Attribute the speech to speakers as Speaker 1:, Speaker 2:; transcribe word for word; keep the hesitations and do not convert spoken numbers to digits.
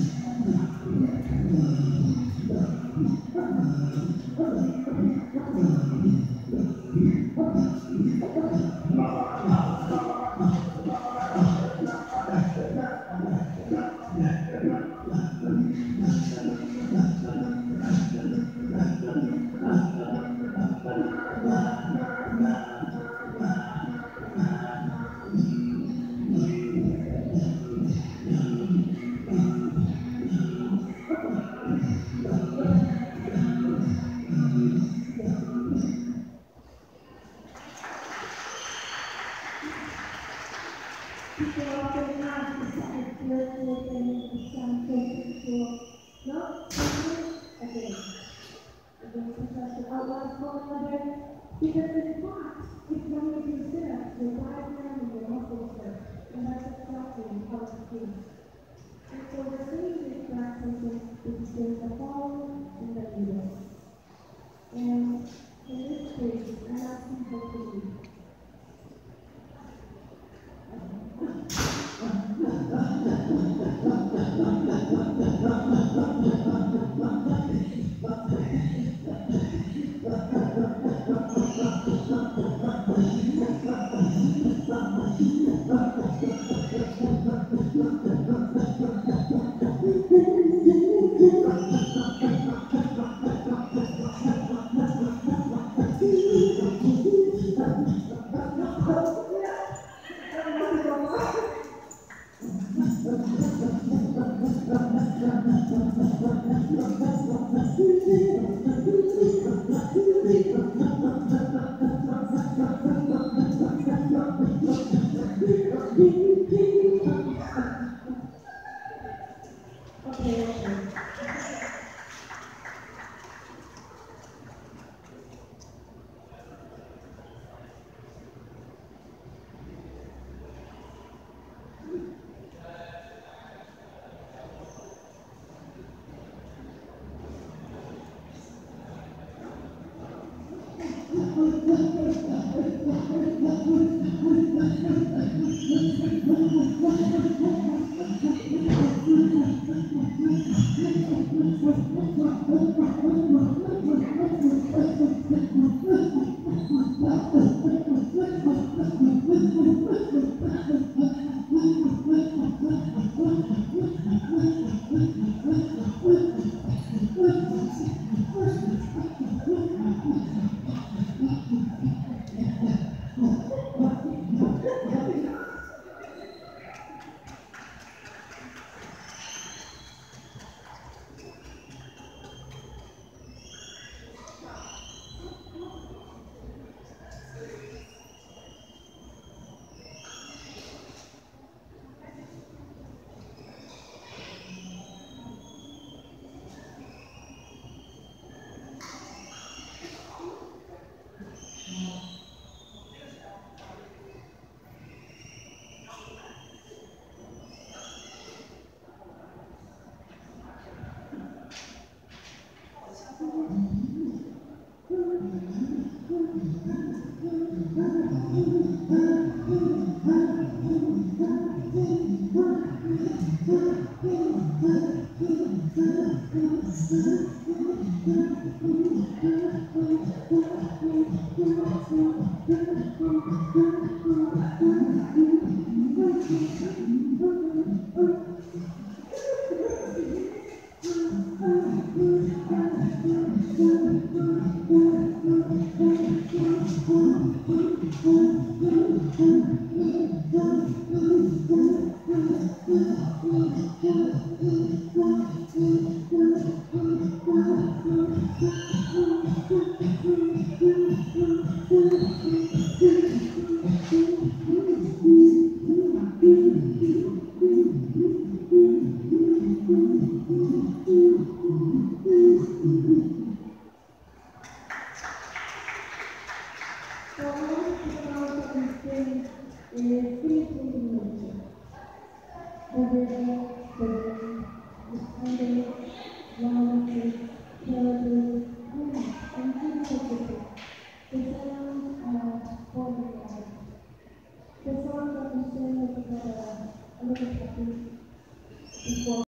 Speaker 1: People often ask the second birthday and some people not again. Again, sometimes outlast one another because in fact, it's when we consider the diagram and the muscle and that's exactly how it feels. And so we're saying this practice between the fall and the middle. And in this case, I'm asking for you. Okay, okay. The song that we sing is a little happy before.